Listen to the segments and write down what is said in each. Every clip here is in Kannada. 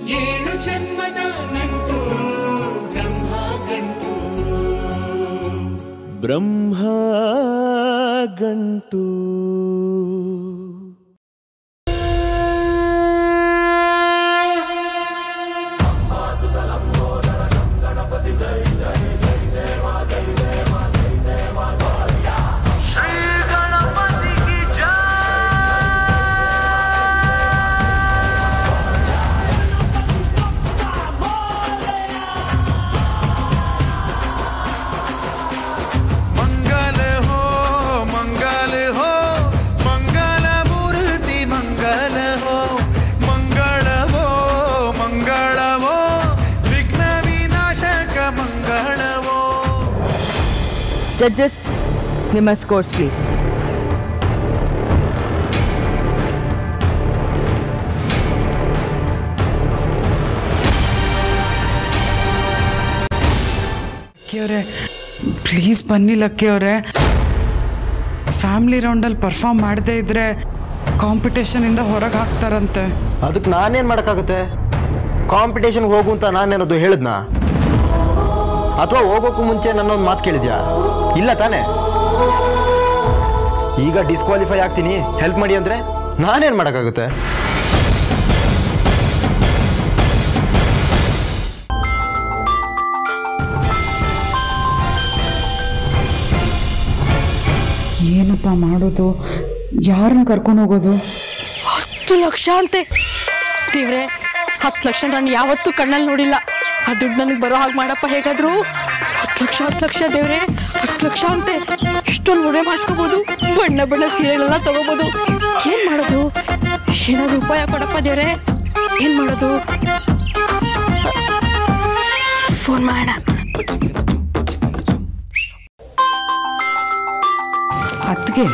ಏಳು ಜನ್ಮದ ನಂಟು ಬ್ರಹ್ಮ ಗಂಟು ಬ್ರಹ್ಮ ಗಂಟು Judges, ನಿಮ್ಮ scores please. ಲಕ್ಕಿಯವರೇ ಪ್ಲೀಸ್ ಬನ್ನಿ ಲಕ್ಕಿಯವರೇ. ಫ್ಯಾಮಿಲಿ ರೌಂಡಲ್ಲಿ ಪರ್ಫಾರ್ಮ್ ಮಾಡದೇ ಇದ್ರೆ ಕಾಂಪಿಟೇಷನಿಂದ ಹೊರಗೆ ಹಾಕ್ತಾರಂತೆ. ಅದಕ್ಕೆ ನಾನೇನು ಮಾಡೋಕ್ಕಾಗುತ್ತೆ? ಕಾಂಪಿಟೇಷನ್ಗೆ ಹೋಗು ಅಂತ ನಾನೇನದು ಹೇಳಿದ್ನಾ? ಅಥವಾ ಹೋಗೋಕ್ಕೂ ಮುಂಚೆ ನನ್ನೊಂದು ಮಾತು ಕೇಳಿದ್ಯಾ? ಇಲ್ಲ ತಾನೇ. ಈಗ ಡಿಸ್ಕ್ವಾಲಿಫೈ ಆಗ್ತೀನಿ ಹೆಲ್ಪ್ ಮಾಡಿ ಅಂದರೆ ನಾನೇನು ಮಾಡೋಕ್ಕಾಗುತ್ತೆ? ಏನಪ್ಪ ಮಾಡೋದು? ಯಾರನ್ನು ಕರ್ಕೊಂಡು ಹೋಗೋದು? 10 ಲಕ್ಷ ಅಂತೆ ದೇವ್ರೆ. 10 ಲಕ್ಷ ನಾನು ಯಾವತ್ತೂ ಕಣ್ಣಲ್ಲಿ ನೋಡಿಲ್ಲ. ಆ ದುಡ್ಡು ನನಗೆ ಬರೋ ಹಾಗೆ ಮಾಡಪ್ಪ ಹೇಗಾದ್ರು. 10 ಲಕ್ಷ ದೇವ್ರೆ, 10 ಲಕ್ಷ ಅಂತೆ. ಇಷ್ಟೊಂದು ಮದುವೆ ಮಾಡಿಸ್ಕೋಬಹುದು, ಬಣ್ಣ ಬಣ್ಣ ಸೀರೆಗಳೆಲ್ಲ ತಗೋಬಹುದು. ಏನ್ ಮಾಡೋದು? ಏನಾದ್ರು ಉಪಾಯ ಕೊಡಪ್ಪ ದೇವ್ರೆ. ಏನ್ ಮಾಡೋದು? ಫೋನ್ ಮಾಡ. ಅತ್ಗೆ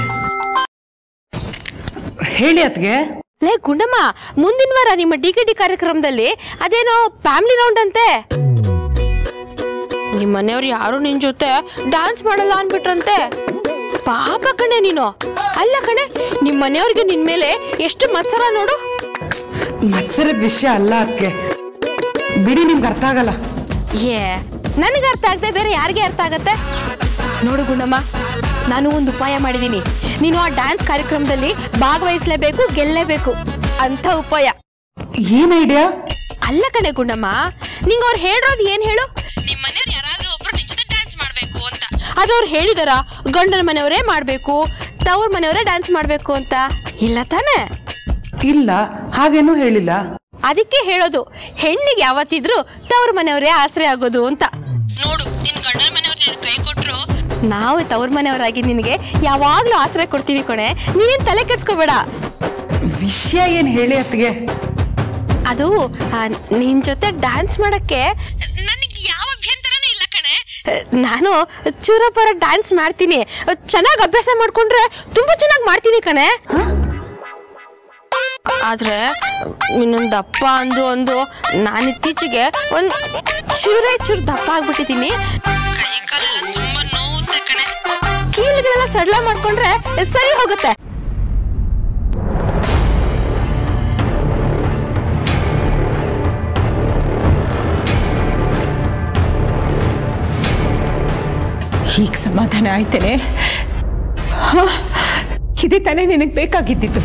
ಹೇಳಿ ಅತ್ಗೆ. ಲೇ ಗುಂಡಮ್ಮ, ಮುಂದಿನ ವಾರ ನಿಮ್ಮ ಡಿಕೆಟಿ ಕಾರ್ಯಕ್ರಮದಲ್ಲಿ ಅದೇನೋ ಫ್ಯಾಮಿಲಿ ರೌಂಡ್ ಅಂತೆ. ನಿಮ್ಮ ಮನೆಯವ್ರು ಯಾರು ನಿನ್ ಜೊತೆ ಡ್ಯಾನ್ಸ್ ಮಾಡಲ್ಲ ಅನ್ಬಿಟ್ರಂತೆ. ಪಾಪ ಕಣೆ ನೀನು. ಅಲ್ಲ ಕಣೆ, ನಿಮ್ಮ ಮನೆಯವ್ರಿಗೆ ನಿನ್ ಮೇಲೆ ಎಷ್ಟು ಮತ್ಸರ ನೋಡು. ಮತ್ಸರದ ವಿಷಯ ಅಲ್ಲ ಅತ್ಗೆ, ಬಿಡಿ, ನಿಮ್ಗೆ ಅರ್ಥ ಆಗಲ್ಲ. ನನಗೆ ಅರ್ಥ ಆಗದೆ ಬೇರೆ ಯಾರಿಗೆ ಅರ್ಥ ಆಗತ್ತೆ? ನೋಡು ಗುಂಡಮ್ಮ, ನಾನು ಒಂದು ಉಪಾಯ ಮಾಡಿದ್ದೀನಿ. ನೀನು ಆ ಡ್ಯಾನ್ಸ್ ಕಾರ್ಯಕ್ರಮದಲ್ಲಿ ಭಾಗವಹಿಸಲೇಬೇಕು, ಗೆಲ್ಲೇಬೇಕು ಅಂತ ಉಪಾಯ. ಏನ್ ಐಡಿಯಾ? ಅಲ್ಲ ಕಣೆ ಗುಂಡಮ್ಮ, ನಿಂಗೆ ಅವ್ರು ಹೇಳಿರೋದು ಏನ್ ಹೇಳು? ನಿಮ್ಮ ಮನೆಯವ್ರು ಯಾರಾದ್ರೂ ಒಬ್ರು ನಿನ್ ಜೊತೆ ಡ್ಯಾನ್ಸ್ ಮಾಡ್ಬೇಕು ಅಂತ. ಅದು ಅವ್ರು ಹೇಳಿದಾರ ಗಂಡನ ಮನೆಯವರೇ ಮಾಡ್ಬೇಕು, ತವ್ರ ಮನೆಯವರೇ ಡ್ಯಾನ್ಸ್ ಮಾಡ್ಬೇಕು ಅಂತ? ಇಲ್ಲ ತಾನೆ? ಇಲ್ಲ, ಹಾಗೇನೂ ಹೇಳಿಲ್ಲ. ಅದಕ್ಕೆ ಹೇಳೋದು, ಹೆಣ್ಣಿಗೆ ಯಾವತ್ತಿದ್ರು ತವ್ರ ಮನೆಯವರೇ ಆಸರೆ ಆಗೋದು ಅಂತ. ನೋಡು, ನಿನ್ ಗಂಡನ ಮನೆಯವ್ರು ಕೈ ಕೊಟ್ರು, ನಾವು ತವ್ರ ಮನೆಯವರಾಗಿ ನಿನಗೆ ಯಾವಾಗ್ಲೂ ಆಸರೆ ಕೊಡ್ತೀವಿ ಕಣೆ. ನೀನೇನ್ ತಲೆ ಕೆಡ್ಸ್ಕೋಬೇಡ. ವಿಷಯ ಏನ್ ಹೇಳಿ ಅತ್ಗೆ? ಅದು ನಿನ್ ಜೊತೆ ಡ್ಯಾನ್ಸ್ ಮಾಡಕ್ಕೆ ನನಗೆ ಯಾವ ಅಭ್ಯಂತರನೂ ಇಲ್ಲ ಕಣೆ. ನಾನು ಚೂರಪರ ಡ್ಯಾನ್ಸ್ ಮಾಡ್ತೀನಿ. ಚೆನ್ನಾಗಿ ಅಭ್ಯಾಸ ಮಾಡ್ಕೊಂಡ್ರೆ ತುಂಬಾ ಚೆನ್ನಾಗಿ ಮಾಡ್ತೀನಿ ಕಣೆ. ಆದ್ರೆ ಇನ್ನೊಂದು ದಪ್ಪ ಅಂದು ನಾನು ಇತ್ತೀಚೆಗೆ ಒಂದು ಚೂರು ದಪ್ಪ ಆಗ್ಬಿಟ್ಟಿದ್ದೀನಿ. ಕೈ ಕಾಲೆಲ್ಲ ತುಂಬಾ ನೋವುತ್ತೆ ಕಣೆ. ಕೀಲುಗಳೆಲ್ಲ ಸಡ್ಲ ಮಾಡ್ಕೊಂಡ್ರೆ ಸರಿ ಹೋಗುತ್ತೆ. ಈಗ ಸಮಾಧಾನ ಆಯ್ತೇನೆ? ಇದೇ ತಾನೇ ನಿನಗೆ ಬೇಕಾಗಿದ್ದಿತ್ತು.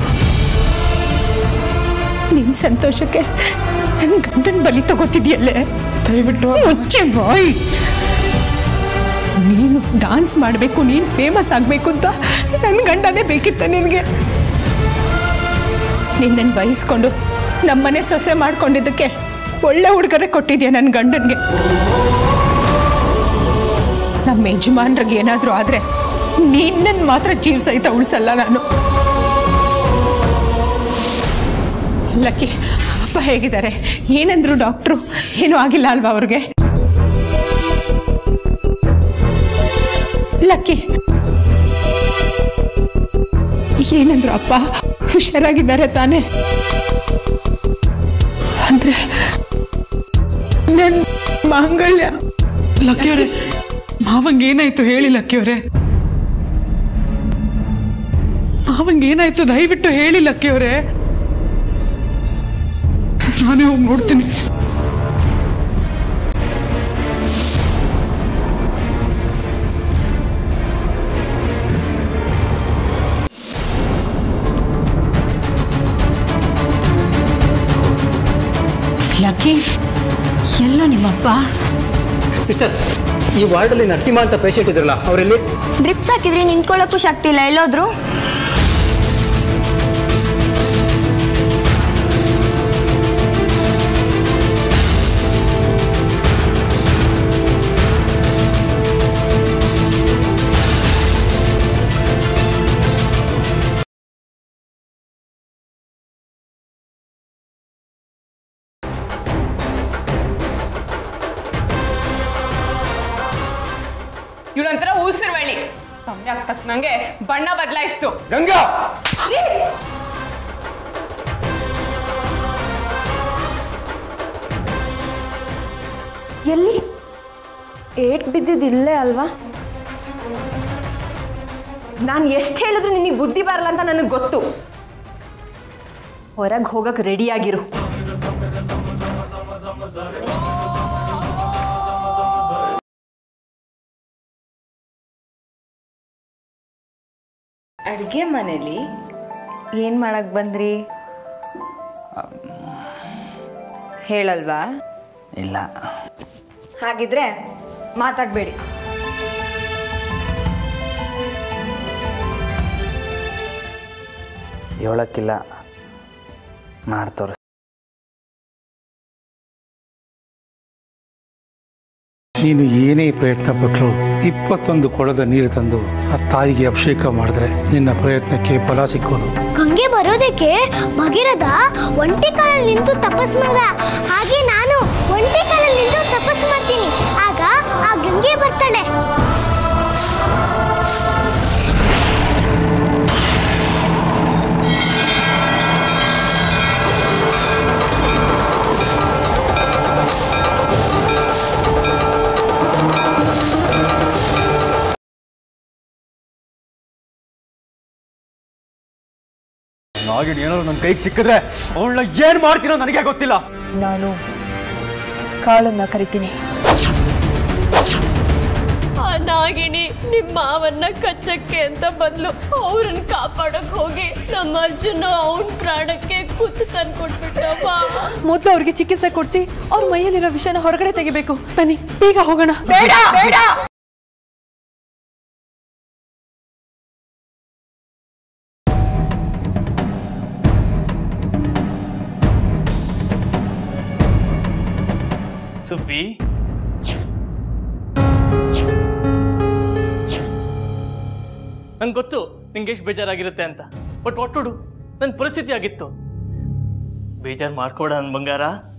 ನಿನ್ ಸಂತೋಷಕ್ಕೆ ನನ್ನ ಗಂಡನ ಬಲಿ ತಗೋತಿದ್ಯಲ್ಲೇ. ದಯವಿಟ್ಟು ಮುಚ್ಚೆ ಬಾಯ್. ನೀನು ಡಾನ್ಸ್ ಮಾಡಬೇಕು, ನೀನು ಫೇಮಸ್ ಆಗಬೇಕು ಅಂತ ನನ್ನ ಗಂಡನೇ ಬೇಕಿತ್ತ ನಿನಗೆ? ನಿನ್ನನ್ನು ಬಯಸ್ಕೊಂಡು ನಮ್ಮನೆ ಸೊಸೆ ಮಾಡ್ಕೊಂಡಿದ್ದಕ್ಕೆ ಒಳ್ಳೆ ಹುಡುಗರೇ ಕೊಟ್ಟಿದ್ಯಾ ನನ್ನ ಗಂಡನಿಗೆ. ನಮ್ಮ ಯಜಮಾನ್ರಿಗೆ ಏನಾದರೂ ಆದರೆ ನಿನ್ನನ್ನು ಮಾತ್ರ ಜೀವ ಸಹಿತ ಉಳಿಸಲ್ಲ ನಾನು. ಲಕ್ಕಿ, ಅಪ್ಪ ಹೇಗಿದ್ದಾರೆ? ಏನಂದ್ರು ಡಾಕ್ಟ್ರು? ಏನೂ ಆಗಿಲ್ಲ ಅಲ್ವಾ ಅವ್ರಿಗೆ? ಲಕ್ಕಿ, ಏನಂದ್ರು ಅಪ್ಪ? ಹುಷಾರಾಗಿದ್ದಾರೆ ತಾನೆ? ಅಂದ್ರೆ ನನ್ನ ಮಾಂಗಲ್ಯ. ಲಕ್ಕಿಯವರೇ, ಮಾವಂಗೆ ಏನಾಯ್ತು ಹೇಳಿ ಲಕ್ಕಿಯವರೇ. ಮಾವಂಗೆ ಏನಾಯ್ತು ದಯವಿಟ್ಟು ಹೇಳಿ ಲಕ್ಕಿಯವರೇ. ನಾನೇ ಹೋಗಿ ನೋಡ್ತೀನಿ. ಲಕ್ಕಿ, ಎಲ್ಲ ನಿಮ್ಮಪ್ಪ? ಸಿಸ್ಟರ್, ಈ ವಾರ್ಡಲ್ಲಿ ನರಸಿಂಹ ಅಂತ ಪೇಷಂಟ್ ಇದ್ರಲ್ಲ, ಅವರಲ್ಲಿ ಡ್ರಿಪ್ಸ್ ಹಾಕಿದ್ರಿ ನಿಂತ್ಕೊಳ್ಳೋಕ್ಕೂ ಶಕ್ತಿ ಇಲ್ಲ, ಎಲ್ಲೋದ್ರು? ಇವನಂತರ ಉಸಿರುವಳ್ಳಿ ಸಮಯಕ್ಕೆ ತಕ್ಕನಂಗೆ ಬಣ್ಣ ಬದಲಾಯಿಸ್ತು. ಗಂಗಾ, ಎಲ್ಲಿ ಏಟ್ ಬಿದ್ದಿದ್ದಿಲ್ಲೇ ಅಲ್ವಾ? ನಾನು ಎಷ್ಟು ಹೇಳಿದ್ರು ನಿನಗೆ ಬುದ್ಧಿ ಬರಲ್ಲ ಅಂತ ನನಗೆ ಗೊತ್ತು. ಹೊರಗೆ ಹೋಗಕ್ಕೆ ರೆಡಿಯಾಗಿರು. ಅಡುಗೆ ಮನೇಲಿ ಏನು ಮಾಡಕ್ಕೆ ಬಂದ್ರಿ? ಹೇಳಲ್ವಾ? ಇಲ್ಲ. ಹಾಗಿದ್ರೆ ಮಾತಾಡಬೇಡಿ. ಹೇಳಕ್ಕಿಲ್ಲ, ಮಾಡ್ತವ್ರೆ. ನೀನು ಏನೇ ಪ್ರಯತ್ನ ಪಟ್ಟರು 21 ಕೊಡದ ನೀರು ತಂದು ಆ ತಾಯಿಗೆ ಅಭಿಷೇಕ ಮಾಡಿದ್ರೆ ನಿನ್ನ ಪ್ರಯತ್ನಕ್ಕೆ ಫಲ ಸಿಕ್ಕೋದು. ಗಂಗೆ ಬರೋದಕ್ಕೆ ಭಗೀರಥ ಒಂಟಿ ಕಾಲಲ್ಲಿ ನಿಂತು ತಪಸ್ ಮಾಡ್ದ. ಹಾಗೆ ನಾನು ಒಂಟಿ ಕಾಲಲ್ಲಿ ನಿಂತು ತಪಸ್ ಮಾಡ್ತೀನಿ. ಆಗ ಆ ಗಂಗೆ ಬರ್ತಾಳೆ. ನಾಗಿಣಿ ಏನಾದ್ರು ನನ್ನ ಕೈಗೆ ಸಿಕ್ಕಿದ್ರೆ ಅವಳನ್ನ ಏನ್ ಮಾಡ್ತೀನೋ ನನಗೆ ಗೊತ್ತಿಲ್ಲ. ನಾನು ಕಾಳನ್ನ ಕರಿತೀನಿ. ಆ ನಾಗಿಣಿ ನಿಮ್ಮ ಮಾವನ್ನ ಕಚ್ಚಕ್ಕೆ ಅಂತ ಬದಲು ಅವ್ರನ್ನ ಕಾಪಾಡಕ್ ಹೋಗಿ ನಮ್ಮ ಅರ್ಜುನ ಅವನ್ ಪ್ರಾಣಕ್ಕೆ ಕುತ್ತು ತಂದ್ಕೊಟ್ಬಿಟ್ಟಪ್ಪ. ಮೊದ್ಲು ಅವ್ರಿಗೆ ಚಿಕಿತ್ಸೆ ಕೊಡ್ಸಿ ಅವ್ರ ಮೈಯಲ್ಲಿರೋ ವಿಷಯನ ಹೊರಗಡೆ ತೆಗಿಬೇಕು. ಬನ್ನಿ ಬೇಗ ಹೋಗೋಣ. ಬೇಡ ಬೇಡ. ಸುಬ್ಬಿ, ನಂಗೆ ಗೊತ್ತು ನಿಂಗೆ ಎಷ್ಟು ಬೇಜಾರಾಗಿರುತ್ತೆ ಅಂತ. ಬಟ್ ಒಟ್ಟುಡು ನನ್ನ ಪರಿಸ್ಥಿತಿ ಆಗಿತ್ತು. ಬೇಜಾರು ಮಾಡ್ಕೊಡ ನನ್ನ ಬಂಗಾರ.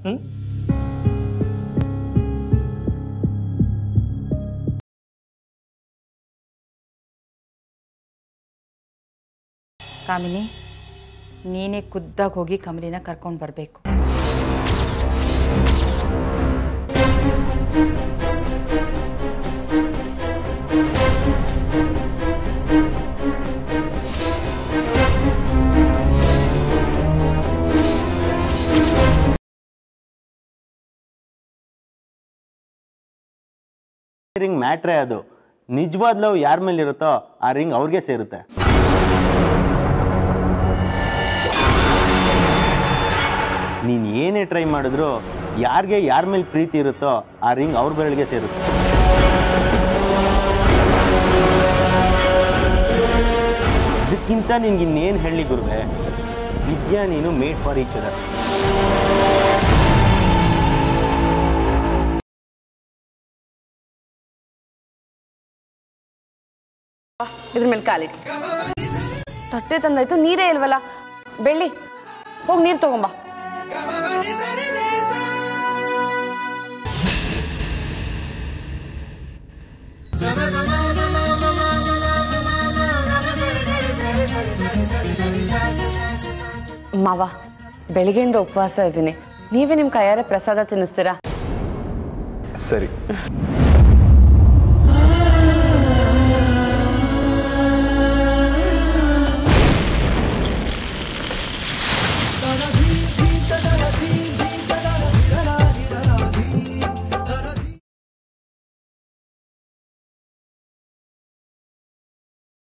ಕಾಮಿನಿ, ನೀನೇ ಖುದ್ದಾಗಿ ಹೋಗಿ ಕಮಲಿನ ಕರ್ಕೊಂಡು ಬರಬೇಕು. ರಿಂಗ್ ಮ್ಯಾಟ್ರೇ ಅದು. ನಿಜವಾದ ಲವ್ ಯಾರ ಮೇಲೆ ಇರುತ್ತೋ ಆ ರಿಂಗ್ ಅವ್ರಿಗೆ ಸೇರುತ್ತೆ. ನೀನು ಏನೇ ಟ್ರೈ ಮಾಡಿದ್ರು ಯಾರಿಗೆ ಯಾರ ಮೇಲೆ ಪ್ರೀತಿ ಇರುತ್ತೋ ಆ ರಿಂಗ್ ಅವ್ರ ಬೆರಳಿಗೆ ಸೇರುತ್ತೆ. ಇದಕ್ಕಿಂತ ನಿನ್ಗೆ ಇನ್ನೇನು ಹೇಳಿ ಗುರುವೆ, ವಿದ್ಯಾ ನೀನು ಮೇಡ್ ಫಾರ್ ಈಚ್ ಅದರ್. ಇದ್ರ ಮೇಲೆ ಕಾಲಿಟ್ಟು ತಟ್ಟೆ ತಂದಾಯ್ತು, ನೀರೇ ಇಲ್ವಲ್ಲ. ಬೆಳ್ಳಿ ಹೋಗಿ ನೀರು ತಗೊಂಬ. ಮಾವ, ಬೆಳಿಗ್ಗೆಯಿಂದ ಉಪವಾಸ ಇದ್ದೀನಿ. ನೀವೇ ನಿಮ್ಮ ಕೈಯಾರೆ ಪ್ರಸಾದ ತಿನ್ನಿಸ್ತೀರಾ? ಸರಿ.